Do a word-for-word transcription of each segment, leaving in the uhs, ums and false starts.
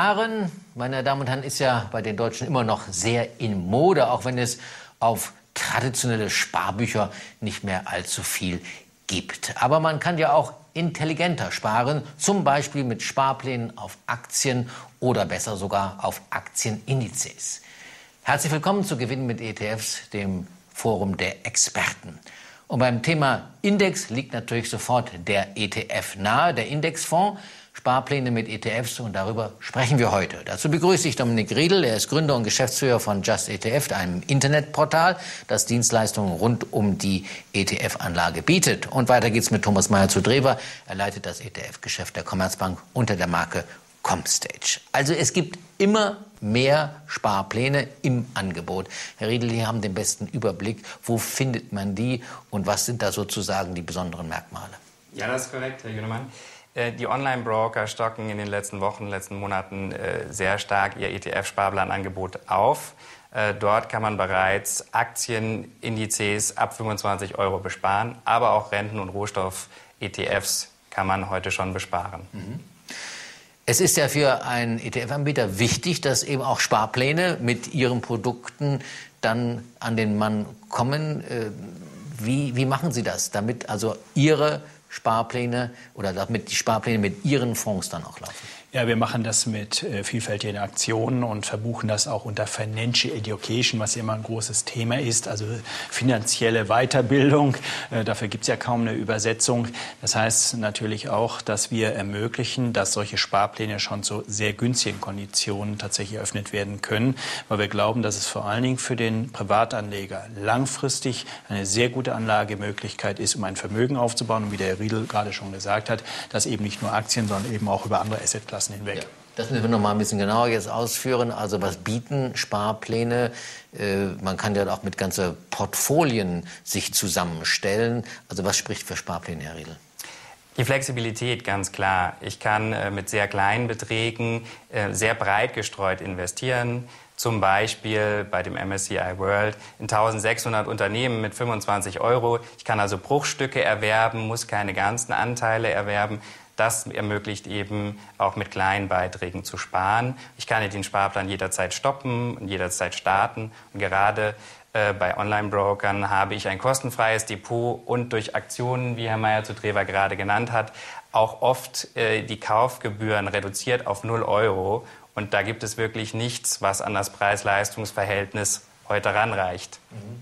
Sparen, meine Damen und Herren, ist ja bei den Deutschen immer noch sehr in Mode, auch wenn es auf traditionelle Sparbücher nicht mehr allzu viel gibt. Aber man kann ja auch intelligenter sparen, zum Beispiel mit Sparplänen auf Aktien oder besser sogar auf Aktienindizes. Herzlich willkommen zu Gewinn mit E T Fs, dem Forum der Experten. Und beim Thema Index liegt natürlich sofort der E T F nahe, der Indexfonds. Sparpläne mit E T Fs, und darüber sprechen wir heute. Dazu begrüße ich Dominik Riedl. Er ist Gründer und Geschäftsführer von Just E T F, einem Internetportal, das Dienstleistungen rund um die E T F-Anlage bietet. Und weiter geht's mit Thomas Meyer zu Drewer. Er leitet das E T F-Geschäft der Commerzbank unter der Marke Comstage. Also es gibt immer mehr Sparpläne im Angebot. Herr Riedl, Sie haben den besten Überblick. Wo findet man die und was sind da sozusagen die besonderen Merkmale? Ja, das ist korrekt, Herr Jünemann. Die Online-Broker stocken in den letzten Wochen, letzten Monaten sehr stark ihr E T F-Sparplanangebot auf. Dort kann man bereits Aktienindizes ab fünfundzwanzig Euro besparen, aber auch Renten- und Rohstoff-E T Fs kann man heute schon besparen. Mhm. Es ist ja für einen E T F-Anbieter wichtig, dass eben auch Sparpläne mit ihren Produkten dann an den Mann kommen. Wie, wie machen Sie das, damit also Ihre Sparpläne oder damit die Sparpläne mit Ihren Fonds dann auch laufen? Ja, wir machen das mit äh, vielfältigen Aktionen und verbuchen das auch unter Financial Education, was ja immer ein großes Thema ist, also finanzielle Weiterbildung. Äh, dafür gibt es ja kaum eine Übersetzung. Das heißt natürlich auch, dass wir ermöglichen, dass solche Sparpläne schon zu sehr günstigen Konditionen tatsächlich eröffnet werden können, weil wir glauben, dass es vor allen Dingen für den Privatanleger langfristig eine sehr gute Anlagemöglichkeit ist, um ein Vermögen aufzubauen. Und wie der Herr Riedl gerade schon gesagt hat, dass eben nicht nur Aktien, sondern eben auch über andere Assetklassen hinweg. Ja, das müssen wir noch mal ein bisschen genauer jetzt ausführen. Also was bieten Sparpläne? Äh, man kann ja auch mit ganzen Portfolien sich zusammenstellen. Also was spricht für Sparpläne, Herr Riedl? Die Flexibilität, ganz klar. Ich kann äh, mit sehr kleinen Beträgen äh, sehr breit gestreut investieren. Zum Beispiel bei dem M S C I World in eintausendsechshundert Unternehmen mit fünfundzwanzig Euro. Ich kann also Bruchstücke erwerben, muss keine ganzen Anteile erwerben. Das ermöglicht eben auch mit kleinen Beiträgen zu sparen. Ich kann den Sparplan jederzeit stoppen und jederzeit starten. Und gerade äh, bei Online-Brokern habe ich ein kostenfreies Depot und durch Aktionen, wie Herr Meyer zu Drewer gerade genannt hat, auch oft äh, die Kaufgebühren reduziert auf null Euro. Und da gibt es wirklich nichts, was an das Preis-Leistungs-Verhältnis heute ranreicht.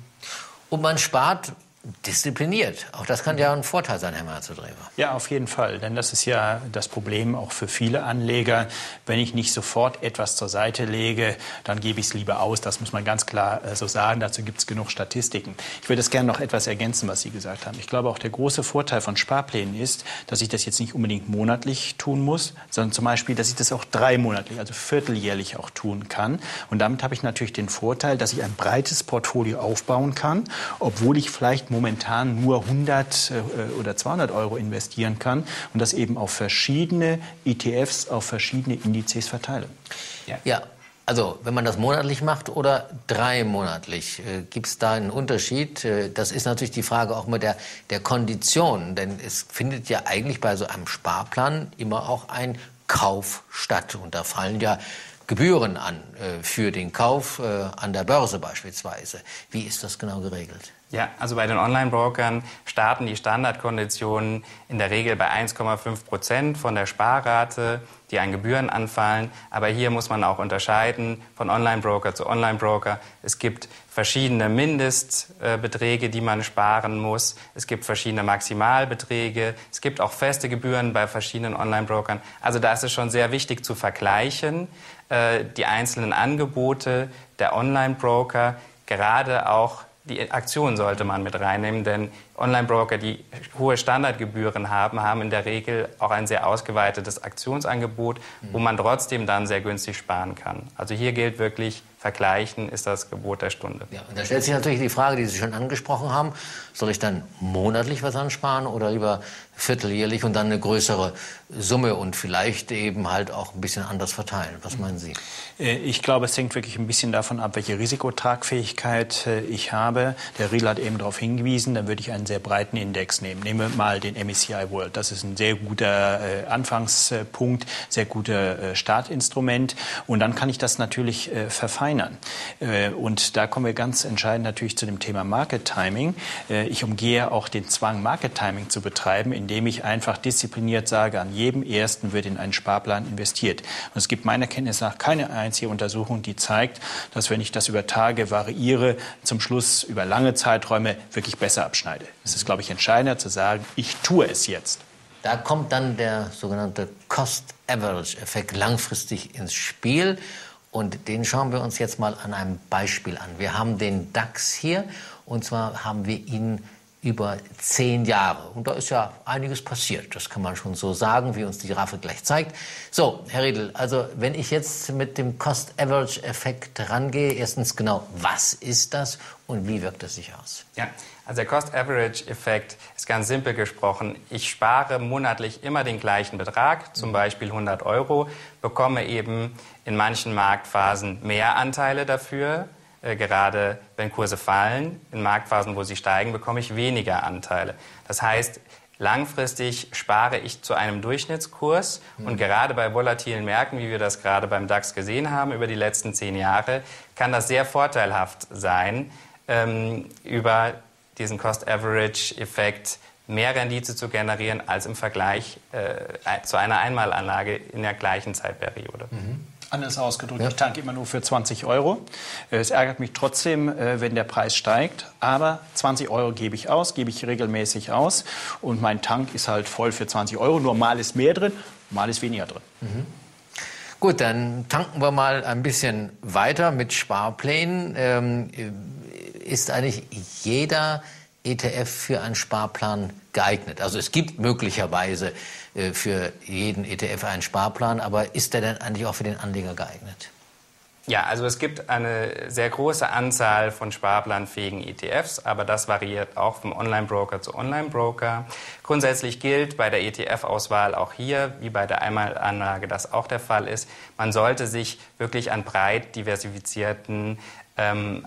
Und man spart diszipliniert. Auch das kann ja ein Vorteil sein, Herr Meyer-Drewer. Ja, auf jeden Fall. Denn das ist ja das Problem auch für viele Anleger. Wenn ich nicht sofort etwas zur Seite lege, dann gebe ich es lieber aus. Das muss man ganz klar äh, so sagen. Dazu gibt es genug Statistiken. Ich würde es gerne noch etwas ergänzen, was Sie gesagt haben. Ich glaube, auch der große Vorteil von Sparplänen ist, dass ich das jetzt nicht unbedingt monatlich tun muss, sondern zum Beispiel, dass ich das auch dreimonatlich, also vierteljährlich auch tun kann. Und damit habe ich natürlich den Vorteil, dass ich ein breites Portfolio aufbauen kann, obwohl ich vielleicht momentan nur hundert oder zweihundert Euro investieren kann und das eben auf verschiedene E T Fs, auf verschiedene Indizes verteile. Ja, ja, also wenn man das monatlich macht oder dreimonatlich, äh, gibt es da einen Unterschied? Äh, das ist natürlich die Frage auch mit der, der Kondition, denn es findet ja eigentlich bei so einem Sparplan immer auch ein Kauf statt und da fallen ja Gebühren an äh, für den Kauf äh, an der Börse beispielsweise. Wie ist das genau geregelt? Ja, also bei den Online-Brokern starten die Standardkonditionen in der Regel bei eins Komma fünf Prozent von der Sparrate, die an Gebühren anfallen. Aber hier muss man auch unterscheiden von Online-Broker zu Online-Broker. Es gibt verschiedene Mindestbeträge, die man sparen muss. Es gibt verschiedene Maximalbeträge. Es gibt auch feste Gebühren bei verschiedenen Online-Brokern. Also da ist es schon sehr wichtig zu vergleichen, äh, die einzelnen Angebote der Online-Broker, gerade auch die Aktion sollte man mit reinnehmen, denn Online-Broker, die hohe Standardgebühren haben, haben in der Regel auch ein sehr ausgeweitetes Aktionsangebot, wo man trotzdem dann sehr günstig sparen kann. Also hier gilt wirklich, vergleichen ist das Gebot der Stunde. Ja, und da stellt sich natürlich die Frage, die Sie schon angesprochen haben, soll ich dann monatlich was ansparen oder lieber vierteljährlich und dann eine größere Summe und vielleicht eben halt auch ein bisschen anders verteilen? Was meinen Sie? Ich glaube, es hängt wirklich ein bisschen davon ab, welche Risikotragfähigkeit ich habe. Der Riedl hat eben darauf hingewiesen, dann würde ich einen sehr breiten Index nehmen. Nehmen wir mal den M S C I World. Das ist ein sehr guter Anfangspunkt, sehr guter Startinstrument. Und dann kann ich das natürlich verfeinern. Und da kommen wir ganz entscheidend natürlich zu dem Thema Market Timing. Ich umgehe auch den Zwang, Market Timing zu betreiben, indem ich einfach diszipliniert sage, an jedem ersten wird in einen Sparplan investiert. Und es gibt meiner Kenntnis nach keine einzige Untersuchung, die zeigt, dass, wenn ich das über Tage variiere, zum Schluss über lange Zeiträume wirklich besser abschneide. Es ist, glaube ich, entscheidender zu sagen, ich tue es jetzt. Da kommt dann der sogenannte Cost-Average-Effekt langfristig ins Spiel. Und den schauen wir uns jetzt mal an einem Beispiel an. Wir haben den DAX hier, und zwar haben wir ihn über zehn Jahre. Und da ist ja einiges passiert. Das kann man schon so sagen, wie uns die Grafik gleich zeigt. So, Herr Riedl, also wenn ich jetzt mit dem Cost-Average-Effekt rangehe, erstens genau, was ist das und wie wirkt es sich aus? Ja, also der Cost-Average-Effekt ist ganz simpel gesprochen. Ich spare monatlich immer den gleichen Betrag, zum Beispiel hundert Euro, bekomme eben in manchen Marktphasen mehr Anteile dafür. Äh, gerade wenn Kurse fallen, in Marktphasen, wo sie steigen, bekomme ich weniger Anteile. Das heißt, langfristig spare ich zu einem Durchschnittskurs. Mhm. Und gerade bei volatilen Märkten, wie wir das gerade beim DAX gesehen haben über die letzten zehn Jahre, kann das sehr vorteilhaft sein, ähm, über diesen Cost-Average-Effekt mehr Rendite zu generieren als im Vergleich äh, zu einer Einmalanlage in der gleichen Zeitperiode. Mhm. Anders ausgedrückt, ja. Ich tanke immer nur für zwanzig Euro. Es ärgert mich trotzdem, wenn der Preis steigt. Aber zwanzig Euro gebe ich aus, gebe ich regelmäßig aus. Und mein Tank ist halt voll für zwanzig Euro. Nur mal ist mehr drin, mal ist weniger drin. Mhm. Gut, dann tanken wir mal ein bisschen weiter mit Sparplänen. Ähm, ist eigentlich jeder E T F für einen Sparplan geeignet? Also es gibt möglicherweise äh, für jeden E T F einen Sparplan, aber ist der denn eigentlich auch für den Anleger geeignet? Ja, also es gibt eine sehr große Anzahl von sparplanfähigen E T Fs, aber das variiert auch vom Online-Broker zu Online-Broker. Grundsätzlich gilt bei der E T F-Auswahl auch hier, wie bei der Einmalanlage das auch der Fall ist, man sollte sich wirklich an breit diversifizierten ähm,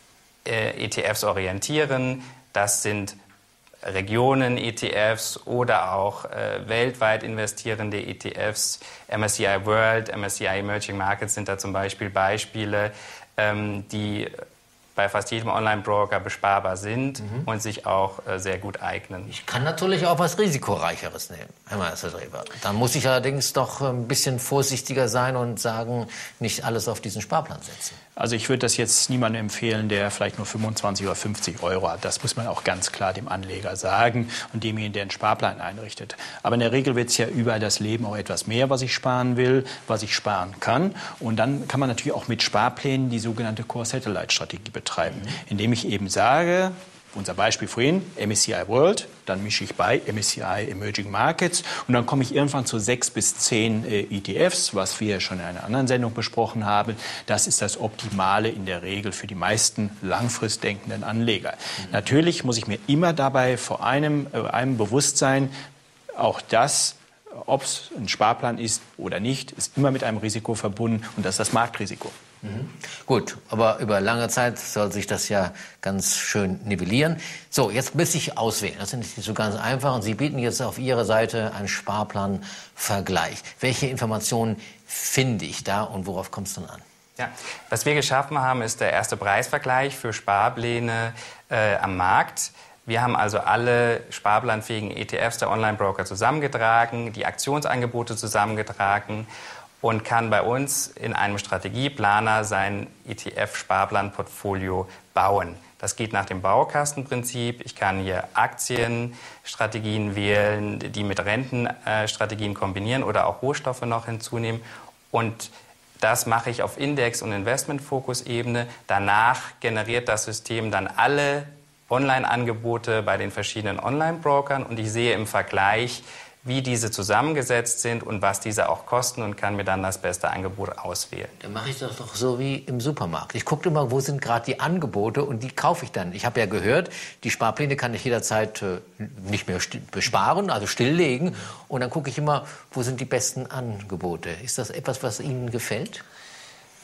äh, E T Fs orientieren. Das sind Regionen-E T Fs oder auch äh, weltweit investierende E T Fs. M S C I World, M S C I Emerging Markets sind da zum Beispiel Beispiele, ähm, die bei fast jedem Online-Broker besparbar sind mhm. und sich auch äh, sehr gut eignen. Ich kann natürlich auch was Risikoreicheres nehmen, Herr Meister-Dreber. Dann muss ich allerdings doch ein bisschen vorsichtiger sein und sagen, nicht alles auf diesen Sparplan setzen. Also ich würde das jetzt niemandem empfehlen, der vielleicht nur fünfundzwanzig oder fünfzig Euro hat. Das muss man auch ganz klar dem Anleger sagen und demjenigen, der einen Sparplan einrichtet. Aber in der Regel wird es ja über das Leben auch etwas mehr, was ich sparen will, was ich sparen kann. Und dann kann man natürlich auch mit Sparplänen die sogenannte Core-Satellite-Strategie betreiben, mhm. indem ich eben sage, unser Beispiel vorhin, M S C I World, dann mische ich bei M S C I Emerging Markets und dann komme ich irgendwann zu sechs bis zehn äh, E T Fs, was wir schon in einer anderen Sendung besprochen haben. Das ist das Optimale in der Regel für die meisten langfristig denkenden Anleger. Mhm. Natürlich muss ich mir immer dabei vor einem, äh, einem bewusst sein, auch das, ob es ein Sparplan ist oder nicht, ist immer mit einem Risiko verbunden und das ist das Marktrisiko. Mhm. Gut, aber über lange Zeit soll sich das ja ganz schön nivellieren. So, jetzt muss ich auswählen. Das ist nicht so ganz einfach. Und Sie bieten jetzt auf Ihrer Seite einen Sparplanvergleich. Welche Informationen finde ich da und worauf kommt es dann an? Ja, was wir geschaffen haben, ist der erste Preisvergleich für Sparpläne äh, am Markt. Wir haben also alle sparplanfähigen E T Fs der Online-Broker zusammengetragen, die Aktionsangebote zusammengetragen und kann bei uns in einem Strategieplaner sein E T F-Sparplanportfolio bauen. Das geht nach dem Baukastenprinzip. Ich kann hier Aktienstrategien wählen, die mit Rentenstrategien kombinieren oder auch Rohstoffe noch hinzunehmen. Und das mache ich auf Index- und Investmentfokus-Ebene. Danach generiert das System dann alle Online-Angebote bei den verschiedenen Online-Brokern und ich sehe im Vergleich, wie diese zusammengesetzt sind und was diese auch kosten und kann mir dann das beste Angebot auswählen. Dann mache ich das doch so wie im Supermarkt. Ich gucke immer, wo sind gerade die Angebote und die kaufe ich dann. Ich habe ja gehört, die Sparpläne kann ich jederzeit äh, nicht mehr besparen, also stilllegen. Und dann gucke ich immer, wo sind die besten Angebote. Ist das etwas, was Ihnen gefällt?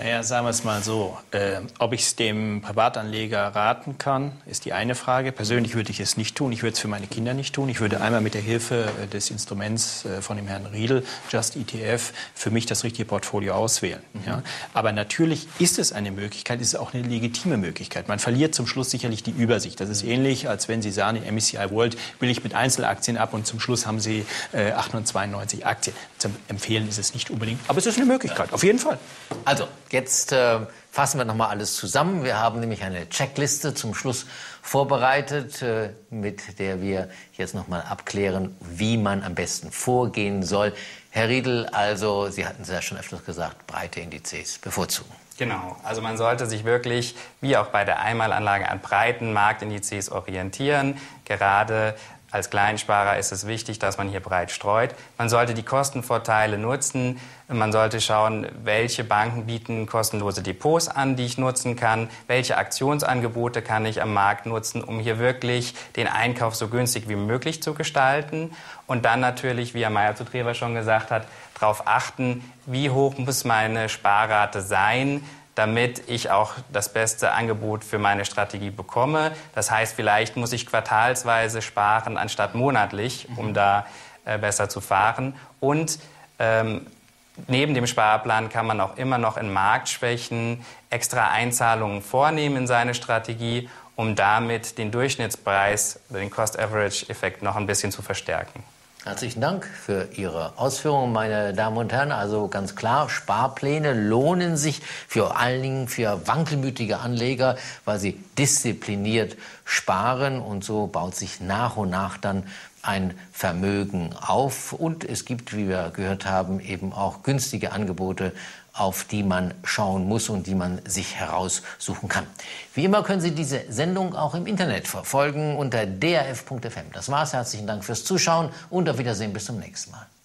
Naja, sagen wir es mal so. Äh, ob ich es dem Privatanleger raten kann, ist die eine Frage. Persönlich würde ich es nicht tun. Ich würde es für meine Kinder nicht tun. Ich würde einmal mit der Hilfe äh, des Instruments äh, von dem Herrn Riedel, Just E T F, für mich das richtige Portfolio auswählen. Mhm. Ja? Aber natürlich ist es eine Möglichkeit, ist auch eine legitime Möglichkeit. Man verliert zum Schluss sicherlich die Übersicht. Das ist ähnlich, als wenn Sie sagen, in M S C I World will ich mit Einzelaktien ab und zum Schluss haben Sie äh, achthundertzweiundneunzig Aktien. Zum Empfehlen ist es nicht unbedingt, aber es ist eine Möglichkeit, auf jeden Fall. Also, jetzt äh, fassen wir noch mal alles zusammen. Wir haben nämlich eine Checkliste zum Schluss vorbereitet, äh, mit der wir jetzt noch mal abklären, wie man am besten vorgehen soll. Herr Riedel, also Sie hatten es ja schon öfters gesagt, breite Indizes bevorzugen. Genau, also man sollte sich wirklich, wie auch bei der Einmalanlage, an breiten Marktindizes orientieren. Gerade als Kleinsparer ist es wichtig, dass man hier breit streut. Man sollte die Kostenvorteile nutzen. Man sollte schauen, welche Banken bieten kostenlose Depots an, die ich nutzen kann. Welche Aktionsangebote kann ich am Markt nutzen, um hier wirklich den Einkauf so günstig wie möglich zu gestalten. Und dann natürlich, wie Herr Meyer-Zutreber schon gesagt hat, darauf achten, wie hoch muss meine Sparrate sein, damit ich auch das beste Angebot für meine Strategie bekomme. Das heißt, vielleicht muss ich quartalsweise sparen anstatt monatlich, um da äh, besser zu fahren. Und ähm, neben dem Sparplan kann man auch immer noch in Marktschwächen extra Einzahlungen vornehmen in seine Strategie, um damit den Durchschnittspreis, den Cost-Average-Effekt noch ein bisschen zu verstärken. Herzlichen Dank für Ihre Ausführungen, meine Damen und Herren. Also ganz klar, Sparpläne lohnen sich vor allen Dingen für wankelmütige Anleger, weil sie diszipliniert sparen und so baut sich nach und nach dann ein Vermögen auf. Und es gibt, wie wir gehört haben, eben auch günstige Angebote, auf die man schauen muss und die man sich heraussuchen kann. Wie immer können Sie diese Sendung auch im Internet verfolgen unter d r f punkt f m. Das war's. Herzlichen Dank fürs Zuschauen und auf Wiedersehen bis zum nächsten Mal.